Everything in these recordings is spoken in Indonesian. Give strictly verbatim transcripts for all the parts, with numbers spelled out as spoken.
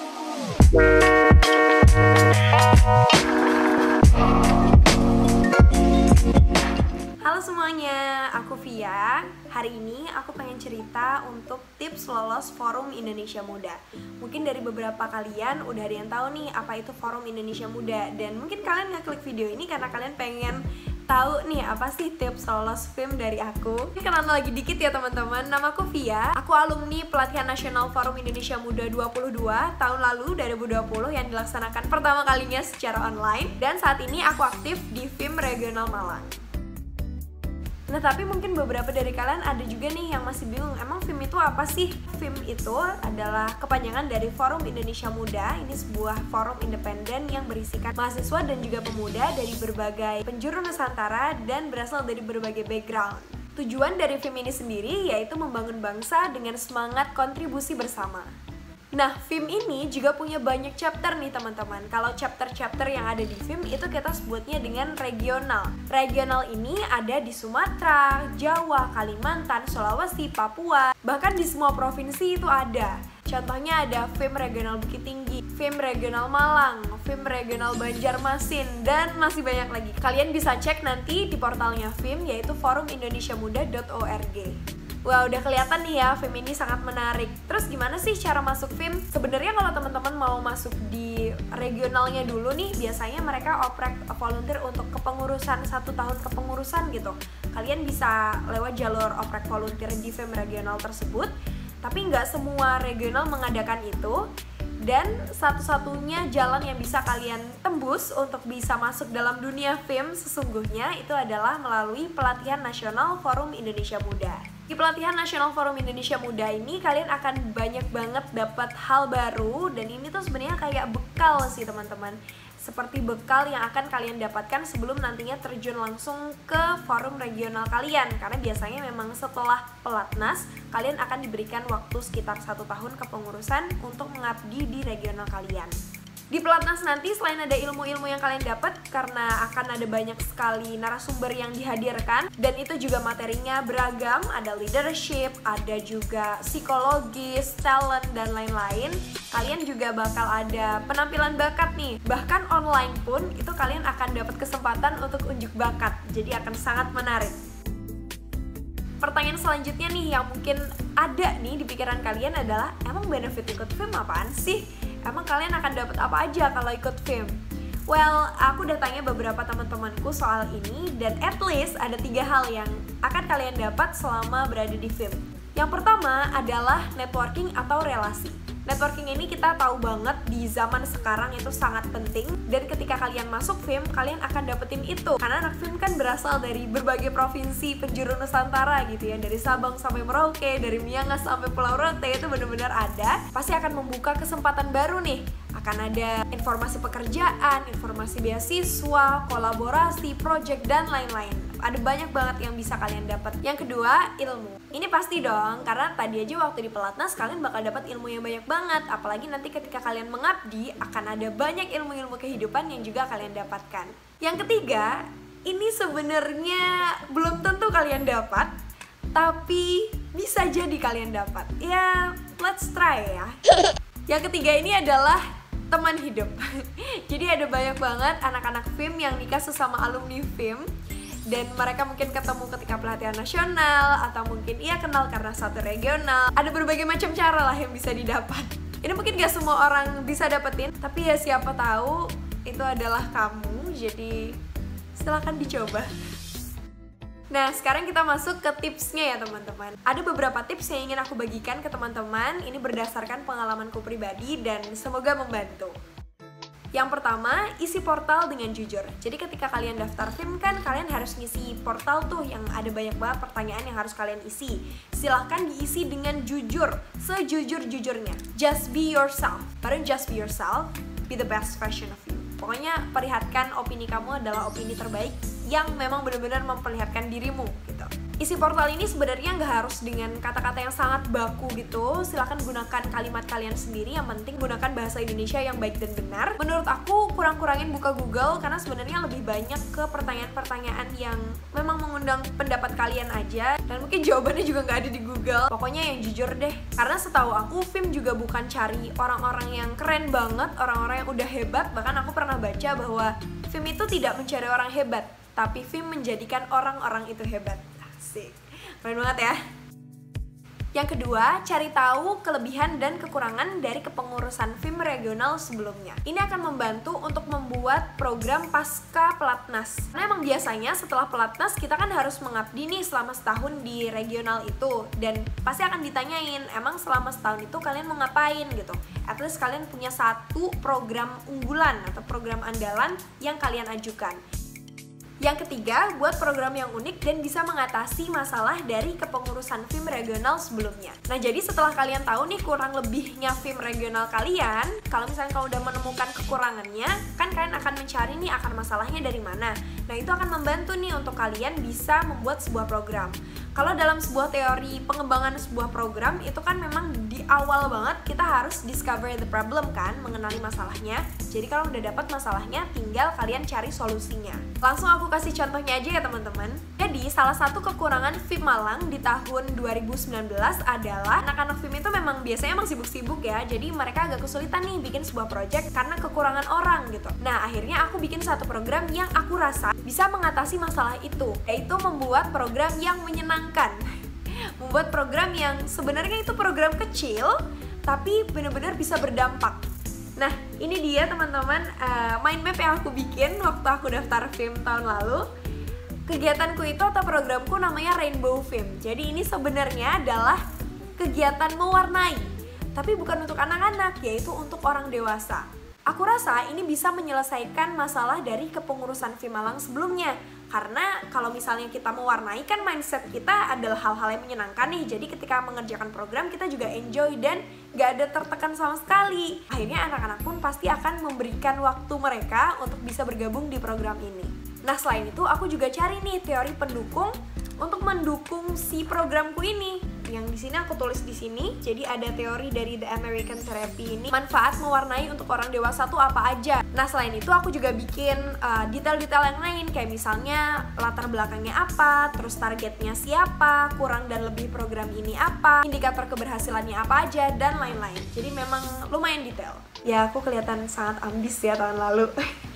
Halo semuanya, aku Via. Hari ini aku pengen cerita untuk tips lolos Forum Indonesia Muda. Mungkin dari beberapa kalian udah ada yang tahu nih apa itu Forum Indonesia Muda. Dan mungkin kalian ngeklik video ini karena kalian pengen tahu nih apa sih tips lolos F I M dari aku. Ini kenalan lagi dikit ya teman-teman. Namaku Via. Aku alumni pelatihan nasional Forum Indonesia Muda dua puluh dua tahun lalu dua ribu dua puluh yang dilaksanakan pertama kalinya secara online. Dan saat ini aku aktif di F I M Regional Malang. Nah, tapi mungkin beberapa dari kalian ada juga nih yang masih bingung, emang F I M itu apa sih? F I M itu adalah kepanjangan dari Forum Indonesia Muda. Ini sebuah forum independen yang berisikan mahasiswa dan juga pemuda dari berbagai penjuru Nusantara dan berasal dari berbagai background. Tujuan dari F I M ini sendiri yaitu membangun bangsa dengan semangat kontribusi bersama. Nah, F I M ini juga punya banyak chapter nih teman-teman. Kalau chapter-chapter yang ada di F I M itu kita sebutnya dengan regional. Regional ini ada di Sumatera, Jawa, Kalimantan, Sulawesi, Papua, bahkan di semua provinsi itu ada. Contohnya ada F I M Regional Bukit Tinggi, F I M Regional Malang, F I M Regional Banjarmasin, dan masih banyak lagi. Kalian bisa cek nanti di portalnya F I M yaitu forum indonesia muda dot org. Wah, udah kelihatan nih ya, F I M ini sangat menarik. Terus gimana sih cara masuk F I M? Sebenarnya kalau teman-teman mau masuk di regionalnya dulu nih, biasanya mereka oprek volunteer untuk kepengurusan, satu tahun kepengurusan gitu. Kalian bisa lewat jalur oprek volunteer di F I M regional tersebut, tapi nggak semua regional mengadakan itu. Dan satu-satunya jalan yang bisa kalian tembus untuk bisa masuk dalam dunia F I M sesungguhnya itu adalah melalui pelatihan nasional Forum Indonesia Muda. Di pelatihan nasional Forum Indonesia Muda ini kalian akan banyak banget dapat hal baru, dan ini tuh sebenarnya kayak bekal sih teman-teman. Seperti bekal yang akan kalian dapatkan sebelum nantinya terjun langsung ke forum regional kalian. Karena biasanya memang setelah pelatnas, kalian akan diberikan waktu sekitar satu tahun kepengurusan untuk mengabdi di regional kalian. Di pelatnas nanti selain ada ilmu-ilmu yang kalian dapat, karena akan ada banyak sekali narasumber yang dihadirkan, dan itu juga materinya beragam, ada leadership, ada juga psikologis, talent, dan lain-lain. Kalian juga bakal ada penampilan bakat nih, bahkan online pun itu kalian akan dapat kesempatan untuk unjuk bakat, jadi akan sangat menarik. Pertanyaan selanjutnya nih yang mungkin ada nih di pikiran kalian adalah, emang benefit ikut F I M apaan sih? Emang kalian akan dapat apa aja kalau ikut F I M? Well, aku udah tanya beberapa teman-temanku soal ini, dan at least ada tiga hal yang akan kalian dapat selama berada di F I M. Yang pertama adalah networking atau relasi. Networking ini kita tahu banget di zaman sekarang itu sangat penting, dan ketika kalian masuk F I M, kalian akan dapetin itu. Karena anak F I M kan berasal dari berbagai provinsi penjuru Nusantara gitu ya, dari Sabang sampai Merauke, dari Miangas sampai Pulau Rote, itu benar-benar ada. Pasti akan membuka kesempatan baru nih. Akan ada informasi pekerjaan, informasi beasiswa, kolaborasi, project, dan lain-lain. Ada banyak banget yang bisa kalian dapat. Yang kedua, ilmu. Ini pasti dong, karena tadi aja waktu di pelatnas kalian bakal dapat ilmu yang banyak banget. Apalagi nanti ketika kalian mengabdi, akan ada banyak ilmu-ilmu kehidupan yang juga kalian dapatkan. Yang ketiga, ini sebenarnya belum tentu kalian dapat, tapi bisa jadi kalian dapat. Ya, let's try ya. Yang ketiga ini adalah teman hidup. Jadi ada banyak banget anak-anak F I M yang nikah sesama alumni F I M, dan mereka mungkin ketemu ketika pelatihan nasional, atau mungkin ia kenal karena satu regional. Ada berbagai macam cara lah yang bisa didapat. Ini mungkin gak semua orang bisa dapetin, tapi ya siapa tahu itu adalah kamu. Jadi silakan dicoba. Nah, sekarang kita masuk ke tipsnya ya teman-teman. Ada beberapa tips yang ingin aku bagikan ke teman-teman. Ini berdasarkan pengalamanku pribadi dan semoga membantu. Yang pertama, isi portal dengan jujur. Jadi ketika kalian daftar F I M kan, kalian harus ngisi portal tuh yang ada banyak banget pertanyaan yang harus kalian isi. Silahkan diisi dengan jujur, sejujur-jujurnya. Just be yourself. Baru just be yourself, be the best version of you. Pokoknya perlihatkan opini kamu adalah opini terbaik yang memang benar-benar memperlihatkan dirimu gitu. Isi portal ini sebenarnya nggak harus dengan kata-kata yang sangat baku gitu. Silahkan gunakan kalimat kalian sendiri, yang penting gunakan bahasa Indonesia yang baik dan benar. Menurut aku kurang-kurangin buka Google, karena sebenarnya lebih banyak ke pertanyaan-pertanyaan yang memang mengundang pendapat kalian aja, dan mungkin jawabannya juga nggak ada di Google. Pokoknya yang jujur deh, karena setahu aku Vim juga bukan cari orang-orang yang keren banget, orang-orang yang udah hebat. Bahkan aku pernah baca bahwa Vim itu tidak mencari orang hebat, tapi Vim menjadikan orang-orang itu hebat. Asik, keren banget ya. Yang kedua, cari tahu kelebihan dan kekurangan dari kepengurusan Vim regional sebelumnya. Ini akan membantu untuk membuat program pasca pelatnas. Karena emang biasanya setelah pelatnas kita kan harus mengabdi nih selama setahun di regional itu, dan pasti akan ditanyain, emang selama setahun itu kalian mau ngapain gitu. At least kalian punya satu program unggulan atau program andalan yang kalian ajukan. Yang ketiga, buat program yang unik dan bisa mengatasi masalah dari kepengurusan Vim regional sebelumnya. Nah, jadi setelah kalian tahu nih kurang lebihnya Vim regional kalian, kalau misalnya kalian udah menemukan kekurangannya, kan kalian akan mencari nih akar masalahnya dari mana. Nah, itu akan membantu nih untuk kalian bisa membuat sebuah program. Kalau dalam sebuah teori pengembangan sebuah program, itu kan memang di awal banget kita harus discover the problem kan, mengenali masalahnya. Jadi kalau udah dapat masalahnya, tinggal kalian cari solusinya. Langsung aku kasih contohnya aja ya teman-teman. Jadi salah satu kekurangan Vim Malang di tahun dua ribu sembilan belas adalah anak-anak Vim itu memang biasanya emang sibuk-sibuk ya. Jadi mereka agak kesulitan nih bikin sebuah project karena kekurangan orang gitu. Nah, akhirnya aku bikin satu program yang aku rasa bisa mengatasi masalah itu, yaitu membuat program yang menyenangkan. Membuat program yang sebenarnya itu program kecil tapi benar-benar bisa berdampak. Nah, ini dia teman-teman uh, mind map yang aku bikin waktu aku daftar Vim tahun lalu. Kegiatanku itu atau programku namanya Rainbow Vim. Jadi ini sebenarnya adalah kegiatan mewarnai, tapi bukan untuk anak-anak, yaitu untuk orang dewasa. Aku rasa ini bisa menyelesaikan masalah dari kepengurusan Vim Malang sebelumnya. Karena kalau misalnya kita mewarnai kan mindset kita adalah hal-hal yang menyenangkan nih. Jadi ketika mengerjakan program kita juga enjoy dan gak ada tertekan sama sekali. Akhirnya anak-anak pun pasti akan memberikan waktu mereka untuk bisa bergabung di program ini. Nah, selain itu aku juga cari nih teori pendukung untuk mendukung si programku ini. Yang di sini aku tulis di sini. Jadi ada teori dari The American Therapy ini. Manfaat mewarnai untuk orang dewasa tuh apa aja. Nah, selain itu aku juga bikin uh, detail-detail yang lain, kayak misalnya latar belakangnya apa, terus targetnya siapa, kurang dan lebih program ini apa, indikator keberhasilannya apa aja, dan lain-lain. Jadi memang lumayan detail. Ya, aku kelihatan sangat ambis ya tahun lalu.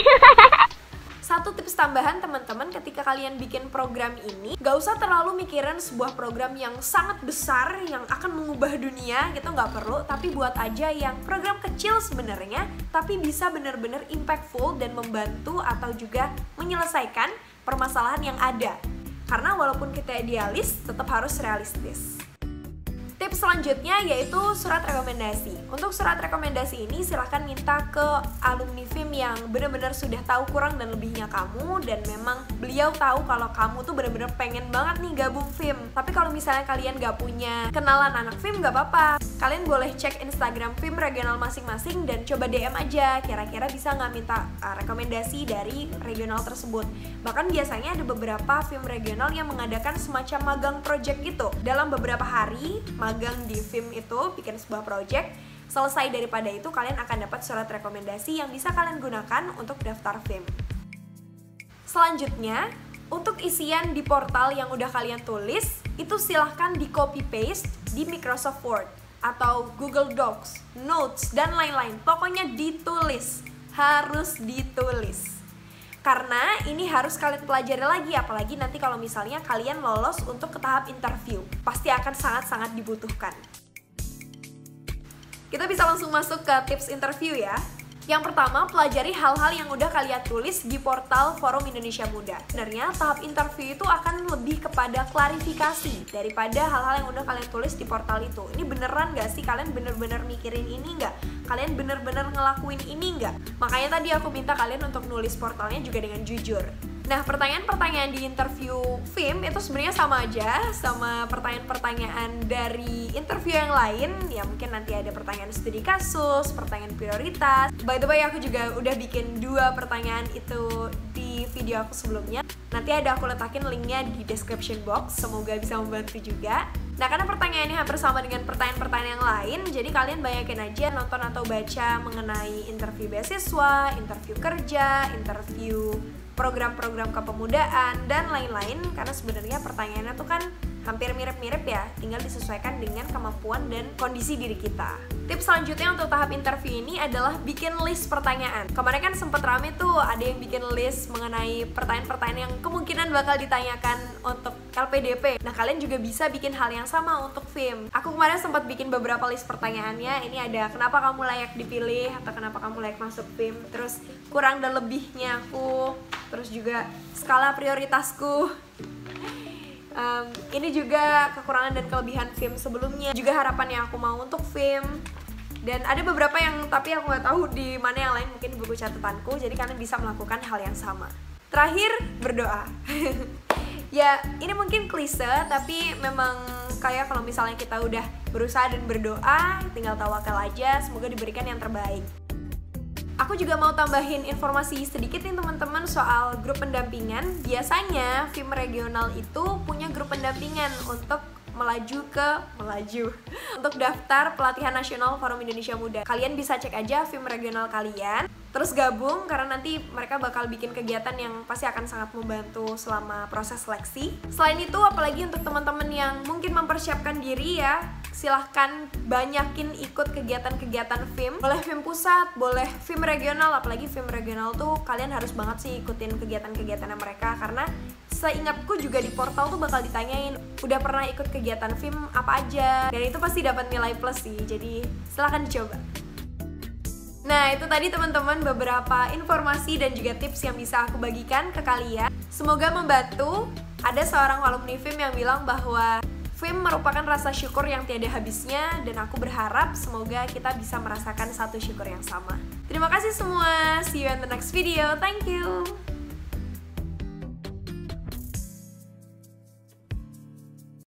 Satu tips tambahan teman-teman, ketika kalian bikin program ini, gak usah terlalu mikirin sebuah program yang sangat besar yang akan mengubah dunia gitu, gak perlu. Tapi buat aja yang program kecil sebenarnya, tapi bisa benar-benar impactful dan membantu atau juga menyelesaikan permasalahan yang ada. Karena walaupun kita idealis, tetap harus realistis. Tips selanjutnya yaitu surat rekomendasi. Untuk surat rekomendasi ini silahkan minta ke alumni Vim yang benar-benar sudah tahu kurang dan lebihnya kamu, dan memang beliau tahu kalau kamu tuh benar-benar pengen banget nih gabung Vim. Tapi kalau misalnya kalian gak punya kenalan anak Vim, gak apa-apa. Kalian boleh cek Instagram Vim regional masing-masing dan coba D M aja, kira-kira bisa nggak minta uh, rekomendasi dari regional tersebut. Bahkan biasanya ada beberapa Vim regional yang mengadakan semacam magang project gitu. Dalam beberapa hari magang di Vim itu, bikin sebuah project, selesai daripada itu kalian akan dapat surat rekomendasi yang bisa kalian gunakan untuk daftar Vim. Selanjutnya, untuk isian di portal yang udah kalian tulis, itu silahkan di copy paste di Microsoft Word atau Google Docs, Notes, dan lain-lain. Pokoknya ditulis, harus ditulis. Karena ini harus kalian pelajari lagi, apalagi nanti kalau misalnya kalian lolos untuk ke tahap interview. Pasti akan sangat-sangat dibutuhkan. Kita bisa langsung masuk ke tips interview ya. Yang pertama, pelajari hal-hal yang udah kalian tulis di portal Forum Indonesia Muda. Sebenarnya tahap interview itu akan lebih kepada klarifikasi daripada hal-hal yang udah kalian tulis di portal itu. Ini beneran gak sih? Kalian bener-bener mikirin ini gak? Kalian bener-bener ngelakuin ini gak? Makanya tadi aku minta kalian untuk nulis portalnya juga dengan jujur. Nah, pertanyaan-pertanyaan di interview Vim itu sebenarnya sama aja sama pertanyaan-pertanyaan dari interview yang lain. Ya mungkin nanti ada pertanyaan studi kasus, pertanyaan prioritas. By the way, aku juga udah bikin dua pertanyaan itu di video aku sebelumnya. Nanti ada aku letakin linknya di description box, semoga bisa membantu juga. Nah, karena pertanyaannya hampir sama dengan pertanyaan-pertanyaan yang lain, jadi kalian banyakin aja nonton atau baca mengenai interview beasiswa, interview kerja, interview program-program kepemudaan, dan lain-lain. Karena sebenarnya pertanyaannya tuh kan hampir mirip-mirip ya, tinggal disesuaikan dengan kemampuan dan kondisi diri kita. Tips selanjutnya untuk tahap interview ini adalah bikin list pertanyaan. Kemarin kan sempat rame tuh, ada yang bikin list mengenai pertanyaan-pertanyaan yang kemungkinan bakal ditanyakan untuk L P D P. Nah, kalian juga bisa bikin hal yang sama untuk F I M. Aku kemarin sempat bikin beberapa list pertanyaannya. Ini ada kenapa kamu layak dipilih, atau kenapa kamu layak masuk F I M, terus kurang dan lebihnya aku, terus juga skala prioritasku. Um, ini juga kekurangan dan kelebihan F I M sebelumnya, juga harapan yang aku mau untuk F I M. Dan ada beberapa yang tapi aku nggak tahu di mana yang lain, mungkin di buku catatanku. Jadi kalian bisa melakukan hal yang sama. Terakhir, berdoa. Ya, ini mungkin klise, tapi memang kayak kalau misalnya kita udah berusaha dan berdoa, tinggal tawakal aja, semoga diberikan yang terbaik. Aku juga mau tambahin informasi sedikit nih teman-teman soal grup pendampingan. Biasanya F I M regional itu punya grup pendampingan untuk melaju ke melaju untuk daftar pelatihan nasional Forum Indonesia Muda. Kalian bisa cek aja F I M regional kalian, terus gabung karena nanti mereka bakal bikin kegiatan yang pasti akan sangat membantu selama proses seleksi. Selain itu, apalagi untuk teman-teman yang mungkin mempersiapkan diri ya, silahkan banyakin ikut kegiatan-kegiatan F I M. Boleh F I M pusat, boleh F I M regional, apalagi F I M regional tuh kalian harus banget sih ikutin kegiatan-kegiatannya mereka, karena seingatku juga di portal tuh bakal ditanyain udah pernah ikut kegiatan F I M apa aja, dan itu pasti dapat nilai plus sih, jadi silahkan dicoba. Nah, itu tadi teman-teman beberapa informasi dan juga tips yang bisa aku bagikan ke kalian. Semoga membantu. Ada seorang alumni F I M yang bilang bahwa F I M merupakan rasa syukur yang tiada habisnya, dan aku berharap semoga kita bisa merasakan satu syukur yang sama. Terima kasih semua, see you in the next video, thank you!